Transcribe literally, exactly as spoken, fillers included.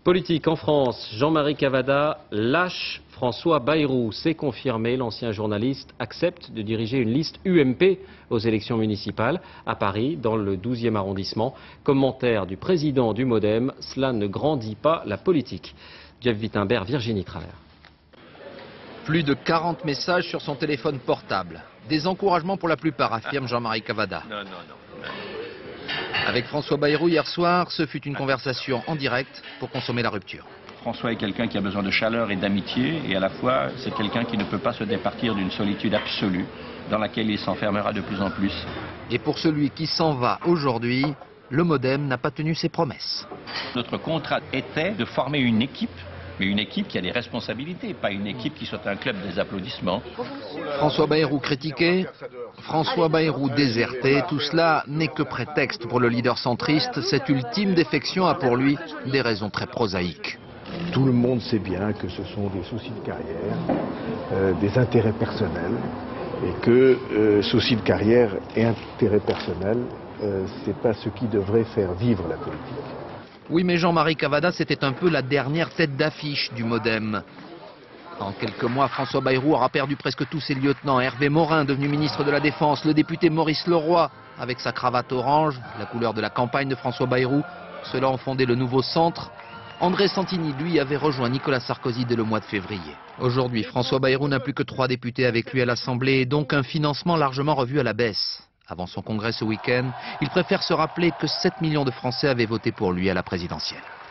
Politique en France, Jean-Marie Cavada lâche François Bayrou. C'est confirmé, l'ancien journaliste accepte de diriger une liste U M P aux élections municipales à Paris, dans le douzième arrondissement. Commentaire du président du MoDem, cela ne grandit pas la politique. Jeff Wittenberg, Virginie Travers. Plus de quarante messages sur son téléphone portable. Des encouragements pour la plupart, affirme Jean-Marie Cavada. Non, non, non. Avec François Bayrou hier soir, ce fut une conversation en direct pour consommer la rupture. François est quelqu'un qui a besoin de chaleur et d'amitié, et à la fois c'est quelqu'un qui ne peut pas se départir d'une solitude absolue dans laquelle il s'enfermera de plus en plus. Et pour celui qui s'en va aujourd'hui, le MoDem n'a pas tenu ses promesses. Notre contrat était de former une équipe, mais une équipe qui a des responsabilités, pas une équipe qui soit un club des applaudissements. François Bayrou critiqué, François Bayrou déserté, tout cela n'est que prétexte pour le leader centriste. Cette ultime défection a pour lui des raisons très prosaïques. Tout le monde sait bien que ce sont des soucis de carrière, euh, des intérêts personnels, et que euh, soucis de carrière et intérêts personnels, euh, c'est pas ce qui devrait faire vivre la politique. Oui, mais Jean-Marie Cavada, c'était un peu la dernière tête d'affiche du MoDem. En quelques mois, François Bayrou aura perdu presque tous ses lieutenants. Hervé Morin, devenu ministre de la Défense, le député Maurice Leroy, avec sa cravate orange, la couleur de la campagne de François Bayrou. Ceux-là ont fondé le nouveau centre. André Santini, lui, avait rejoint Nicolas Sarkozy dès le mois de février. Aujourd'hui, François Bayrou n'a plus que trois députés avec lui à l'Assemblée et donc un financement largement revu à la baisse. Avant son congrès ce week-end, il préfère se rappeler que sept millions de Français avaient voté pour lui à la présidentielle.